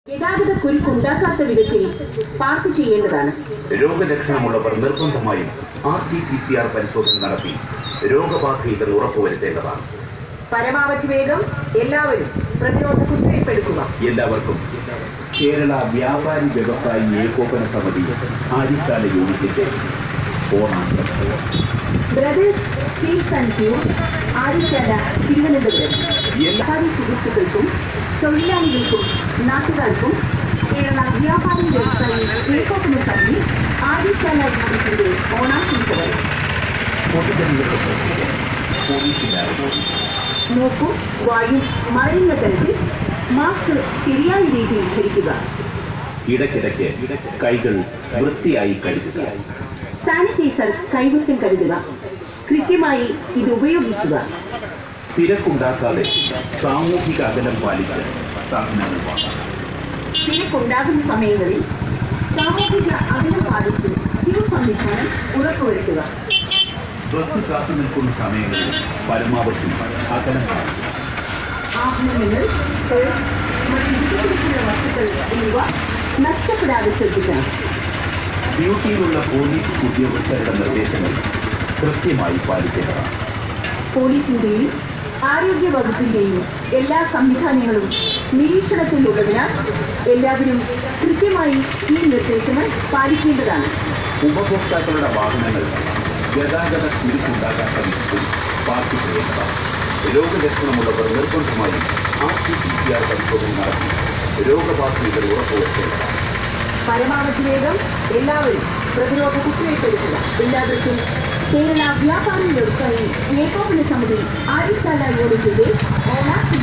ഗതാഗത കുരുക്കുണ്ടാക്കാത്ത വിധത്തിൽ പാർക്ക് ചെയ്യേണ്ടതാണ്. രോഗലക്ഷണമുള്ളവർ നിർബന്ധമായും RT-PCR പരിശോധന നടത്തി രോഗബാധയില്ലെന്ന് ഉറപ്പുവരുത്തേണ്ടതാണ്. പരമാവധി വേഗം എല്ലാവരും പ്രതിരോധ കുത്തിവയ്പ്പെടുക്കുക. എല്ലാവർക്കും കേരള വ്യാപാരി വ്യവസായി ഏകോപന സമിതി ആര്യശാല യൂണിറ്റിന്റെ ഓണാശംസകൾ. Brothers steels and tubes Aryashala Thiruvananthapuram. എല്ലാ സുഹൃത്തുക്കൾക്കും തൊഴിലാളികൾക്കും നാട്ടുകാർക്കും കേരള വ്യാപാരി വ്യവസായി ഏകോപന സമിതി ആര്യശാല യൂണിറ്റിന്റെ ഓണാശംസകൾ. മൂക്കും വായും മറയുന്ന തരത്തിൽ മാസ്ക് ശരിയായ രീതിയിൽ ധരിക്കുക. ഇടയ്ക്കിടയ്ക്ക് കൈകൾ വൃത്തിയായി കഴുകുക. സാനിറ്റൈസർ കൈവശം കരുതുക. കൃത്യമായി ഇത് ഉപയോഗിക്കുക. തിരക്കുണ്ടാക്കാതെ സാമൂഹിക അകലം പാലിച്ച് സാധനങ്ങൾ വാങ്ങാം. തിരക്കുണ്ടാകുന്ന സമയങ്ങളിൽ സാമൂഹിക അകലം പാലിച്ച് ക്യൂ സംവിധാനം ഉറപ്പുവരുത്തുക. ബസ് കാത്തു നിൽക്കുന്ന സമയങ്ങളിൽ പരമാവധി അകലം പാലിക്കുക. ആഭരണങ്ങൾ, മറ്റ് വിലപിടിക്കുന്ന വസ്തുക്കൾ എന്നിവ നഷ്ടപ്പെടാതെ ശ്രദ്ധിക്കണം. ഡ്യൂട്ടിയിലുള്ള പോലീസ് ഉദ്യോഗസ്ഥരുടെ നിർദ്ദേശങ്ങൾ കൃത്യമായി പാലിക്കേണ്ടതാണ്. പോലീസിന്റെയും ആരോഗ്യ വകുപ്പിന്റെയും എല്ലാ സംവിധാനങ്ങളും നിരീക്ഷണത്തിലുള്ളതിനാൽ എല്ലാവരും കൃത്യമായി ഈ നിർദ്ദേശങ്ങൾ പാലിക്കേണ്ടതാണ്. ഉപഭോക്താക്കളുടെ വാഹനങ്ങൾ ഗതാഗത കുരുക്കുണ്ടാകാത്ത വിധത്തിൽ പാർക്ക് ചെയ്യേണ്ടതാണ്. രോഗലക്ഷണമുള്ളവർ നിർബന്ധമായും RT-PCR പരിശോധന നടത്തി രോഗബാധകൾ ഉറപ്പുവരുത്തേണ്ടതാണ്. പരമാവധി വേഗം എല്ലാവരും പ്രതിരോധ കുത്തിവയ്പ്പെടുത്തുക. എല്ലാവർക്കും കേരള വ്യാപാരി വ്യവസായി ഏകോപന സമിതി ആര്യശാല യൂണിറ്റിന്റെ ഓണ